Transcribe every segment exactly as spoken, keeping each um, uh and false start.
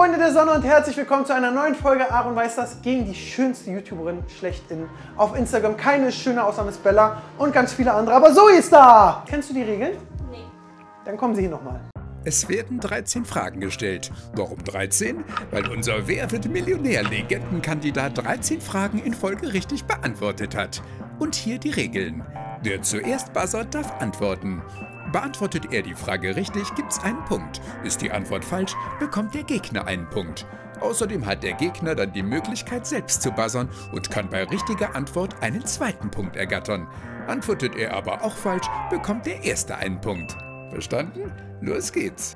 Freunde der Sonne und herzlich willkommen zu einer neuen Folge Aaron weiß das gegen die schönste YouTuberin schlechthin auf Instagram. Keine ist schöner außer Miss Bella und ganz viele andere, aber Zoe ist da! Kennst du die Regeln? Nee. Dann kommen sie hier nochmal. Es werden dreizehn Fragen gestellt. Warum dreizehn? Weil unser Wer wird Millionär-Legendenkandidat dreizehn Fragen in Folge richtig beantwortet hat. Und hier die Regeln. Wer zuerst buzzert, darf antworten. Beantwortet er die Frage richtig, gibt's einen Punkt. Ist die Antwort falsch, bekommt der Gegner einen Punkt. Außerdem hat der Gegner dann die Möglichkeit, selbst zu buzzern und kann bei richtiger Antwort einen zweiten Punkt ergattern. Antwortet er aber auch falsch, bekommt der Erste einen Punkt. Verstanden? Los geht's.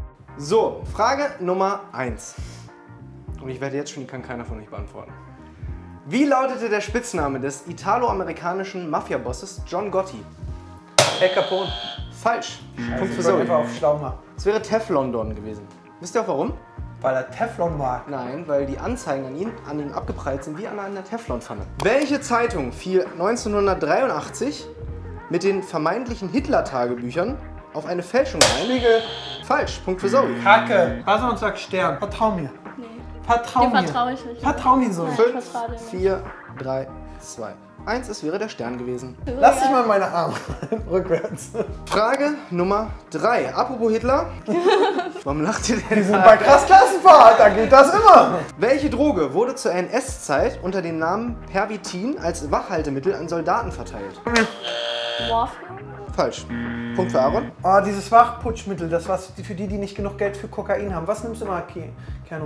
So, Frage Nummer eins. Und ich werde jetzt schon, die kann keiner von euch beantworten. Wie lautete der Spitzname des italo-amerikanischen Mafia-Bosses John Gotti? Al Capone. Falsch. Also Punkt für ich wollte Zoe. einfach auf schlau machen. Es wäre Teflon Don gewesen. Wisst ihr auch warum? Weil er Teflon mag. Nein, weil die Anzeigen an ihn, an ihm abgeprallt sind wie an einer Teflonpfanne. Welche Zeitung fiel neunzehnhundertdreiundachtzig mit den vermeintlichen Hitler-Tagebüchern auf eine Fälschung ein? Spiegel. Falsch. Punkt für Zoe. Kacke. Buzzer und sag Stern. Vertrau mir. Nee. Vertrau Dem mir. vertraue ich nicht. Vertrau mir so. Nein. fünf, Ich vertraue dir nicht. vier, drei, zwei, eins. Es wäre der Stern gewesen. Lass dich mal meine Arme rückwärts. Frage Nummer drei. Apropos Hitler. Warum lacht ihr denn? Wir sind bei krass Klassenfahrt, da geht das immer. Welche Droge wurde zur N S-Zeit unter dem Namen Pervitin als Wachhaltemittel an Soldaten verteilt? Morphium? Falsch. Punkt für Aaron. Oh, dieses Wachputschmittel, das was für die, die nicht genug Geld für Kokain haben. Was nimmst du mal, Ke Keanu?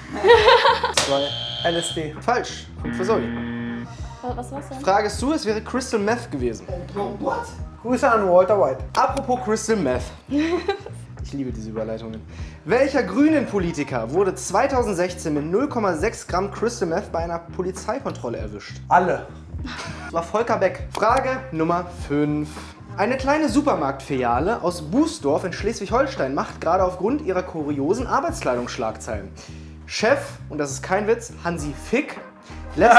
Zwei. L S D. Falsch. Punkt für Zoe. Was war's denn? Frage ist zu, es wäre Crystal Meth gewesen. What? Grüße an Walter White. Apropos Crystal Meth. Ich liebe diese Überleitungen. Welcher grünen Politiker wurde zweitausendsechzehn mit null Komma sechs Gramm Crystal Meth bei einer Polizeikontrolle erwischt? Alle. Das war Volker Beck. Frage Nummer fünf. Eine kleine Supermarktfiliale aus Bußdorf in Schleswig-Holstein macht gerade aufgrund ihrer kuriosen Arbeitskleidung Schlagzeilen. Chef, und das ist kein Witz, Hansi Fick, lässt,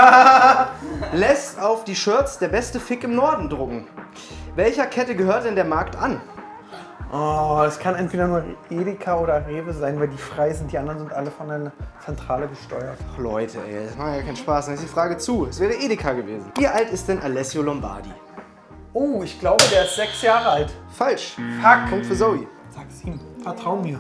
lässt auf die Shirts der beste Fick im Norden drucken. Welcher Kette gehört denn der Markt an? Oh, das kann entweder nur Edeka oder Rewe sein, weil die frei sind. Die anderen sind alle von einer Zentrale gesteuert. Ach Leute, ey, das macht ja keinen Spaß. Dann ist die Frage zu. Es wäre Edeka gewesen. Wie alt ist denn Alessio Lombardi? Oh, ich glaube, der ist sechs Jahre alt. Falsch. Fuck. Punkt für Zoe. Sag's ihm. Vertrau mir.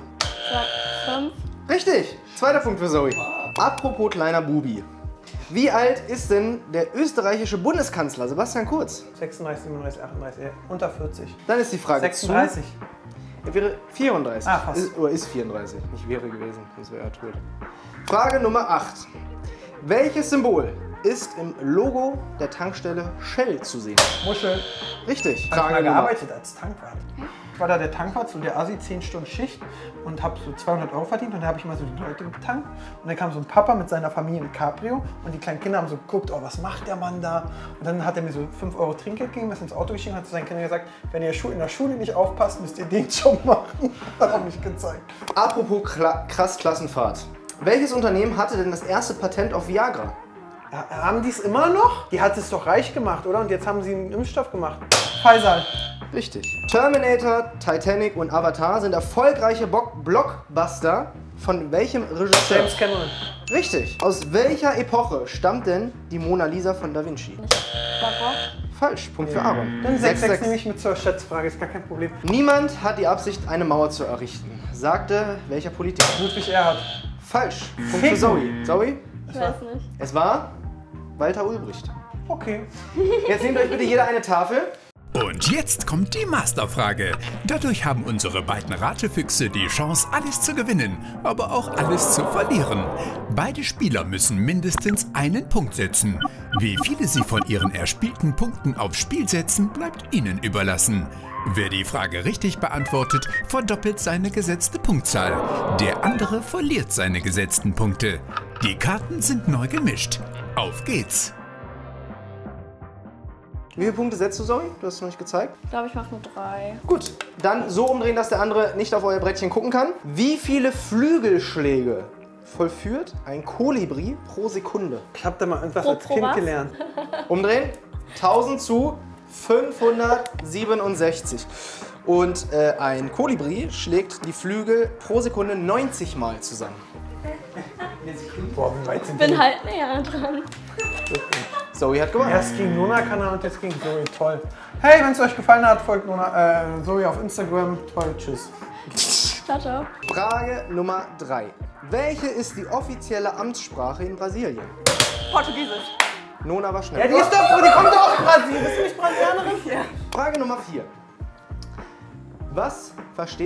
Sag fünf. Richtig. Zweiter Punkt für Zoe. Apropos kleiner Bubi. Wie alt ist denn der österreichische Bundeskanzler Sebastian Kurz? sechsunddreißig, siebenunddreißig, achtunddreißig, unter vierzig. Dann ist die Frage sechsunddreißig. zu. Er wäre vierunddreißig. Ah, fast. Ist, oder ist vierunddreißig. Nicht wäre gewesen, sonst wäre er tot. Frage Nummer acht. Welches Symbol ist im Logo der Tankstelle Shell zu sehen? Muschel. Richtig. Ich habe mal Frage Nummer gearbeitet als Tankwart. Ich war da der Tankwart, so der Assi, zehn Stunden Schicht und habe so zweihundert Euro verdient und da habe ich mal so die Leute getankt und dann kam so ein Papa mit seiner Familie im Cabrio und die kleinen Kinder haben so geguckt, oh, was macht der Mann da? Und dann hat er mir so fünf Euro Trinkgeld gegeben, was ins Auto geschickt und hat zu seinen Kindern gesagt, wenn ihr in der Schule nicht aufpasst, müsst ihr den Job machen. Hat er mich gezeigt. Apropos Kla krass Klassenfahrt. Welches Unternehmen hatte denn das erste Patent auf Viagra? Ja, haben die es immer noch? Die hat es doch reich gemacht, oder? Und jetzt haben sie einen Impfstoff gemacht. Pfizer. Richtig. Terminator, Titanic und Avatar sind erfolgreiche Bo Blockbuster von welchem Regisseur? James Cameron. Richtig. Aus welcher Epoche stammt denn die Mona Lisa von Da Vinci? Barock? Falsch. Punkt für Aaron. Dann sechs sechs nehme ich mit zur Schätzfrage, ist gar kein Problem. Niemand hat die Absicht, eine Mauer zu errichten, sagte welcher Politiker? Ludwig Erhard. Falsch. Punkt für Ficken. Zoe. Zoe? Ich weiß nicht. Es war Walter Ulbricht. Okay. Jetzt nehmt euch bitte jeder eine Tafel. Und jetzt kommt die Masterfrage. Dadurch haben unsere beiden Ratefüchse die Chance, alles zu gewinnen, aber auch alles zu verlieren. Beide Spieler müssen mindestens einen Punkt setzen. Wie viele sie von ihren erspielten Punkten aufs Spiel setzen, bleibt ihnen überlassen. Wer die Frage richtig beantwortet, verdoppelt seine gesetzte Punktzahl. Der andere verliert seine gesetzten Punkte. Die Karten sind neu gemischt. Auf geht's! Wie viele Punkte setzt du, Zoe? Du hast es noch nicht gezeigt. Ich glaube, ich mache nur drei. Gut, dann so umdrehen, dass der andere nicht auf euer Brettchen gucken kann. Wie viele Flügelschläge vollführt ein Kolibri pro Sekunde? Ich habe da mal irgendwas Pro- als pro Kind was? gelernt. Umdrehen. tausend zu fünfhundertsiebenundsechzig. Und äh, ein Kolibri schlägt die Flügel pro Sekunde neunzig Mal zusammen. Boah, wie weit sind Bin die? halt näher dran. Zoe hat gewonnen. Erst gegen Nona-Kanal und jetzt gegen Zoe. Toll. Hey, wenn es euch gefallen hat, folgt Nona, äh, Zoe auf Instagram. Toll, tschüss. Ciao, ciao. Frage Nummer drei. Welche ist die offizielle Amtssprache in Brasilien? Portugiesisch. Nona war schnell. Ja, die ist doch, die kommt doch aus Brasilien. Bist du nicht Brasilianerin? Ja. Frage Nummer vier. Was versteht